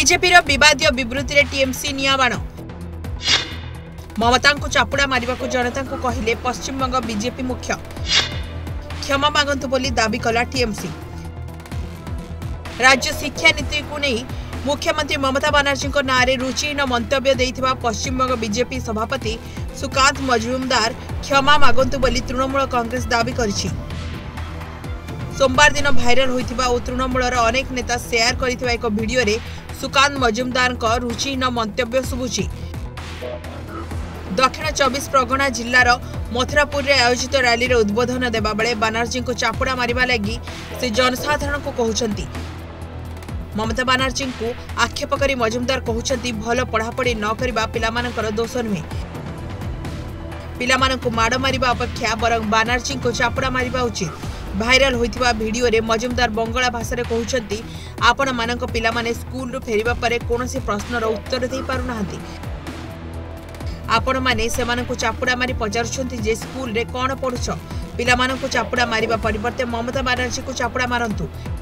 BJP विवादीय विवृत्ति TMC नियाबाण ममता को चापुड़ा मारिबा को जनता को कहले पश्चिमबंग बीजेपी मुख्य क्षमा मागंतु बोली दाबी कला टीएमसी। राज्य शिक्षा नीति को नहीं मुख्यमंत्री ममता बनर्जी नाँ में रुचिहीन मंतव्य देइथिबा पश्चिमबंग बीजेपी सभापति सुकांत मजुमदार क्षमा मागंतु बोली तृणमूल कांग्रेस दाबी करिछि। सोमवार दिन भाइराल होइथिबा और तृणमूलर अनेक नेता शेयर करिथिबा एक वीडियो रे सुकांत मजुमदार रुचिहीन मंतव्य सुबुछि। दक्षिण 24 परगना जिलार मथुरापुर रे आयोजित रैली रे उद्बोधन देबा बेले बनर्जी को चापुड़ा मारिबा लगी से जनसाधारण को कहउछंती। ममता बनर्जी को आक्षेप करी मजुमदार कहउछंती भल पढ़ापढ़ी न करिबा पिलामानकर दोष नुहे, पिलामानकु माड़ मारिबा अपेक्षा बरं बनर्जी को चापुड़ा मारिबा उचित। भाइराल होइथिबा वीडियो रे मजुमदार बंगला भाषा रे कहउछंती आपण मानक पिलामाने स्कूल रो फेरिबा परे कोनोसी प्रश्नर उत्तर देई पारु नाहंती। आपण माने सेमानकु चापुड़ा मारी पचारुछंती जे स्कूल रे कोन पढुछ, पिलामानकु चापुड़ा मारिबा परिवर्ते ममता बनर्जी को चापुड़ा मारंतु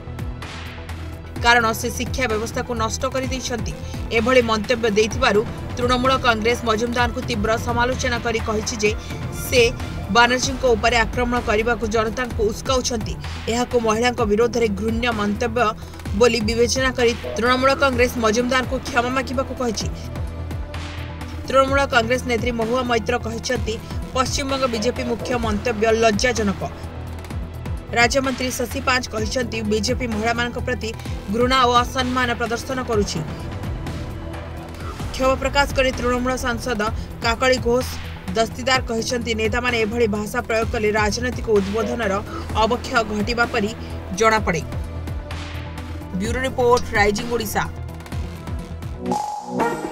कारण से शिक्षा व्यवस्था को नष्ट करि दैछंती। एभली मंतव्य देइथिबारु तृणमूल कांग्रेस मजुमदार को तीव्र समालोचना करी कहिछि जे से बनर्जी को ऊपर आक्रमण करने को जनता को उस्काउछंती। एहाको महिला विरोध में घृण्य मंतव्य बोली विवेचना करी तृणमूल कांग्रेस मजुमदार को क्षमा मागिबाको कहिछि। तृणमूल कांग्रेस नेत्री महुआ मैत्र कहिछंती पश्चिमबंग बीजेपी मुख्य मंतव्य लज्जाजनक। राज्यमंत्री शशि पांच कहिछंती बीजेपी महिला मानक प्रति घृणा और असम्मान प्रदर्शन करुछि। क्षोभ प्रकाश करी तृणमूल सांसद काकली घोष दस्तीदार कहिछंती नेता माने एभली भाषा प्रयोग कले राजनैतिक उद्बोधनर अवक्षय घटिबा परी जणा पड़े। Bureau report rising Odisha.